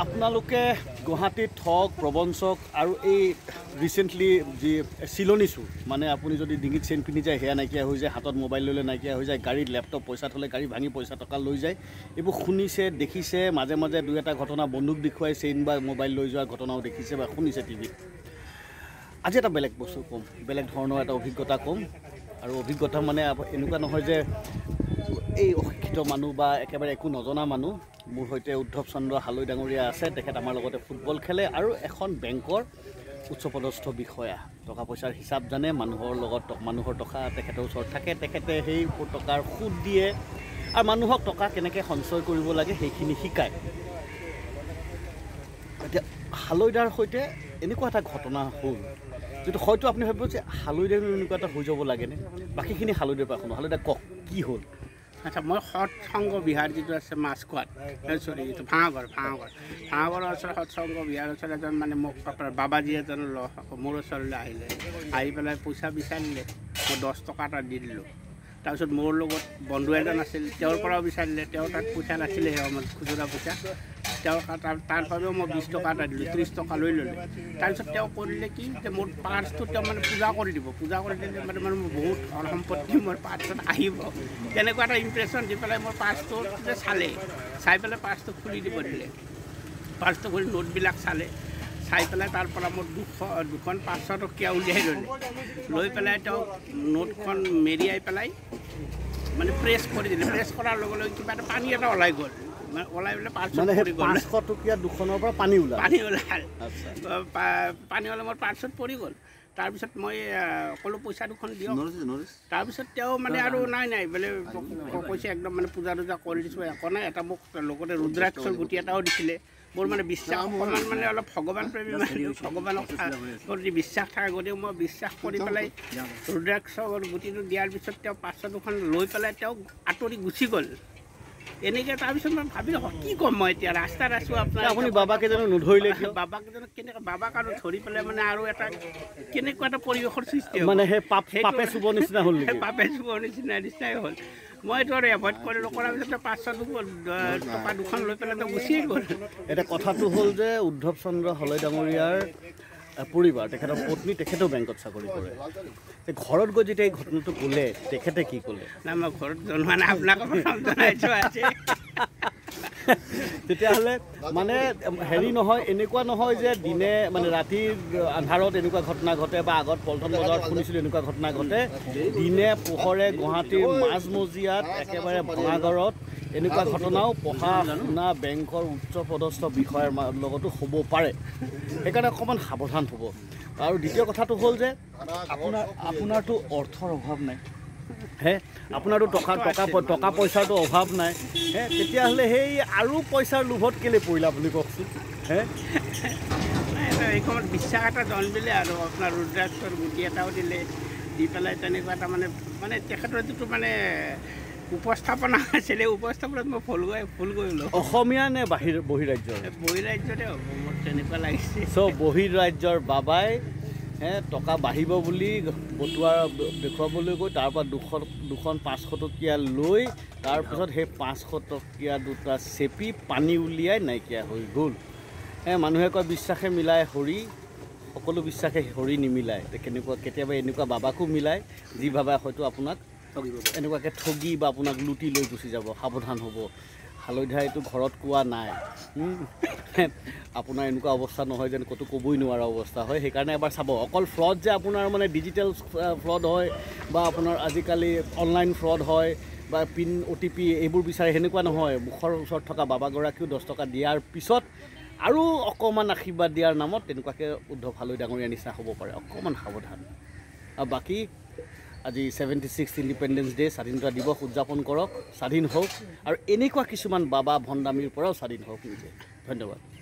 আপোনালোকে গুৱাহাটীত ঠগ প্ৰবঞ্চক আৰু এই ৰিচেণ্টলি যি চিলনি চুৰ মানে আপুনি যদি ডিঙিত চেইন পিন্ধি যায় সেয়া নাইকিয়া হৈ যায়, হাতত মোবাইল ল'লে নাইকিয়া হৈ যায়, গাড়ীত লেপটপ পইচা থ'লে গাড়ী ভাঙি পইচা টকা লৈ যায়, এইবোৰ শুনিছে দেখিছে। মাজে মাজে দুই এটা ঘটনা বন্দুক দেখুৱাই চেইন বা মোবাইল লৈ যোৱাৰ ঘটনাও দেখিছে বা শুনিছে টিভিত। আজি এটা বেলেগ বস্তু ক'ম, বেলেগ ধৰণৰ এটা অভিজ্ঞতা ক'ম। আৰু অভিজ্ঞতা মানে এনেকুৱা নহয় যে এই অশিক্ষিত মানুহ বা একেবাৰে একো নজনা মানুহ। মোৰ সৈতে উদ্ধৱ চন্দ্ৰ হালৈ ডাঙৰীয়া আছে। তেখেত আমাৰ লগতে ফুটবল খেলে আৰু এখন বেংকৰ উচ্চপদস্থ বিষয়া, টকা পইচাৰ হিচাপ জানে, মানুহৰ টকা তেখেতৰ ওচৰত থাকে, তেখেতে সেই টকাৰ সুদ দিয়ে আৰু মানুহক টকা কেনেকৈ সঞ্চয় কৰিব লাগে সেইখিনি শিকায়। এতিয়া হালৈদাৰ সৈতে এনেকুৱা এটা ঘটনা হ'ল যিটো হয়তো আপুনি ভাবিব যে হালৈদাৰ এনেকুৱা এটা হৈ যাব লাগেনে। বাকীখিনি হালৈদাৰ পৰা শুনো। হালৈদা কওক কি হ'ল? আচ্ছা, মই সৎসংগ বিহাৰ যিটো আছে মাছখোৱাত, চৰি এইটো ভাঙাগড়ৰ ওচৰত সৎসংগ বিহাৰ ওচৰত এজন মানে মোক বাবাজী এজন মোৰ ওচৰলৈ আহিলে, আহি পেলাই পইচা বিচাৰিলে। মই 10 টকা এটা দি দিলোঁ। তাৰপিছত মোৰ লগত বন্ধু এজন আছিল, তেওঁৰ পৰাও বিচাৰিলে। তেওঁৰ তাত পইচা নাছিলে সেই সময়ত, খুচুৰা পইচা। তাৰ বাবেও মই 20 টকা এটা দিলোঁ, 30 টকা লৈ ল'লে। তাৰপিছত তেওঁ কৰিলে কি যে মোৰ পাৰ্চটো তেওঁ মানে পূজা কৰি দিব। পূজা কৰি দিলে মানে মোৰ বহুত ধন সম্পত্তি মোৰ পাৰ্চত আহিব, তেনেকুৱা এটা ইম্প্ৰেশ্যন দি পেলাই মোৰ পাৰ্চটো চাই পেলাই পাৰ্চটো খুলি দিব দিলে। পাৰ্চটো খুলি নোটবিলাক চাই পেলাই তাৰ পৰা মোৰ দুখন 500 টকীয়া উলিয়াই লৈ পেলাই তেওঁ নোটখন মেৰিয়াই পেলাই মানে প্ৰেছ কৰি দিলে। প্ৰেছ কৰাৰ লগে লগে কিবা এটা পানী এটা ওলাই গ'ল। ওলাই পেলাই পাৰ্চত পৰি গ'ল। 500 টকীয়া দুখনৰ পৰা পানী ওলাল। পানী ওলাই মোৰ পাৰ্চত পৰি গ'ল। তাৰপিছত মই ক'লো পইচা দুখন দিয়ক। তাৰপিছত তেওঁ মানে আৰু নাই বোলে কৈছে একদম মানে পূজা টুজা কৰি দিছোঁ, একো নাই। এটা মোক লগতে ৰুদ্ৰাক্ষৰ গুটি এটাও দিছিলে। মোৰ মানে বিশ্বাস অকণমান মানে অলপ ভগৱান প্ৰেমী মানুহ, ভগৱানক প্ৰতি বিশ্বাস থাকে। গতিকে মই বিশ্বাস কৰি পেলাই ৰুদ্ৰাক্ষৰ গুটিটো দিয়াৰ পিছত তেওঁ 500 দুখন লৈ পেলাই তেওঁ আঁতৰি গুচি গ'ল। এনেকৈ তাৰপিছত মই ভাবিলোঁ কি ক'ম মই এতিয়া, ৰাস্তাত আছোঁ আপোনাৰ। আপুনি বাবাকেইজনক নধৰিলে? বাবাকেইজনক কেনেকৈ বাবাক আৰু ধৰি পেলাই মানে আৰু এটা কেনেকুৱা এটা পৰিৱেশৰ সৃষ্টি হ'ল, মানে সেই পাপে চুবৰ নিচিনা হ'ল, পাপে চুবৰ নিচিনাই হ'ল। মই এইটো আৰু এভইড কৰিলোঁ। কৰাৰ পিছতে 500 টকা দুখন লৈ পেলাই তেওঁ গুচিয়ে গ'ল। এতিয়া কথাটো হ'ল যে উদ্ধৱ চন্দ্ৰ হালৈ ডাঙৰীয়াৰ পৰিবাৰ, তেখেতৰ পত্নী, তেখেতেও বেংকত চাকৰি কৰে। ঘৰত গৈ যেতিয়া এই ঘটনাটো ক'লে তেখেতে কি ক'লে? নাই, মই ঘৰত জনোৱা নাই, আপোনাক জনাইছোঁ আজি। তেতিয়াহ'লে মানে হেৰি নহয়, এনেকুৱা নহয় যে দিনে মানে ৰাতিৰ আন্ধাৰত এনেকুৱা ঘটনা ঘটে বা আগত পল্টন বজাৰত শুনিছিলোঁ এনেকুৱা ঘটনা ঘটে। দিনে পোহৰে গুৱাহাটীৰ মাজমজিয়াত একেবাৰে ভাঙাগড়ত এনেকুৱা ঘটনাও পঢ়া শুনা বেংকৰ উচ্চপদস্থ বিষয়াৰ লগতো হ'ব পাৰে। সেইকাৰণে অকণমান সাৱধান হ'ব। আৰু দ্বিতীয় কথাটো হ'ল যে আপোনাৰতো অৰ্থৰ অভাৱ নাই, আপোনাৰতো টকা পইচাৰতো অভাৱ নাই। তেতিয়াহ'লে সেই আৰু পইচাৰ লোভত কেলৈ পৰিলা বুলি কওকচোন? এই সময়ত বিশ্বাস এটা জন্মিলে আৰু আপোনাৰ ৰুদ্ৰাক্ষৰ গুটি এটাও দিলে, দি পেলাই তেনেকুৱা এটা মানে তেখেতৰ যিটো মানে উপস্থাপনা আছিলে, উপস্থাপনাত মই ভুল কৰিলোঁ। অসমীয়া নে বহিৰাজ্যৰ? বহিৰাজ্যতে হ'ব মোৰ তেনেকুৱা লাগিছে। বহিৰাজ্যৰ বাবাই টকা বাঢ়িব বুলি বটোৱা দেখুৱাবলৈ গৈ তাৰ পৰা দুখন 500 টকীয়া লৈ তাৰপিছত সেই 500 টকীয়া দুটা চেপি পানী উলিয়াই নাইকিয়া হৈ গ'ল। মানুহে কয় বিশ্বাসে মিলাই হৰি, সকলো বিশ্বাসে হৰি নিমিলায়। কেতিয়াবা এনেকুৱা বাবাকো মিলায় যি বাবাই হয়তো আপোনাক এনেকুৱাকৈ ঠগি বা আপোনাক লুটি লৈ গুচি যাব। সাৱধান হ'ব। হালৈধাইটো ঘৰত কোৱা নাই, আপোনাৰ এনেকুৱা অৱস্থা নহয় যেন ক'তো ক'বই নোৱাৰা অৱস্থা হয়। সেইকাৰণে এবাৰ চাব। অকল ফ্ৰড যে আপোনাৰ মানে ডিজিটেল ফ্ৰড হয় বা আপোনাৰ আজিকালি অনলাইন ফ্ৰড হয় বা পিন OTP এইবোৰ বিচাৰে, সেনেকুৱা নহয়। মুখৰ ওচৰত থকা বাবাগৰাকীও 10 টকা দিয়াৰ পিছত আৰু অকণমান আশীৰ্বাদ দিয়াৰ নামত তেনেকুৱাকৈ উদ্ধৱ হালৈ ডাঙৰীয়াৰ নিচিনা হ'ব পাৰে। অকণমান সাৱধান। আৰু বাকী আজি 76 ইণ্ডিপেণ্ডেন্স ডে, স্বাধীনতা দিৱস উদযাপন কৰক, স্বাধীন হওক আৰু এনেকুৱা কিছুমান বাবা ভণ্ডামীৰ পৰাও স্বাধীন হওক নিজে। ধন্যবাদ।